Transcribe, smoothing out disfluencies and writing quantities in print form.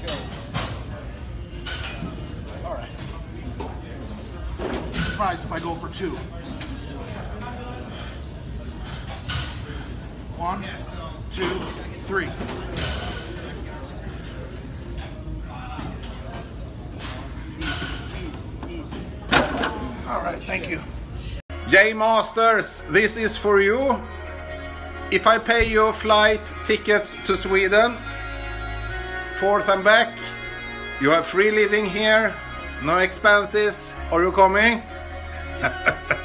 go. All right. Surprised if I go for 2. 1, 2, 3. Easy. All right, thank you. J Masters, this is for you. If I pay you flight tickets to Sweden, forth and back, you have free living here, no expenses. Are you coming?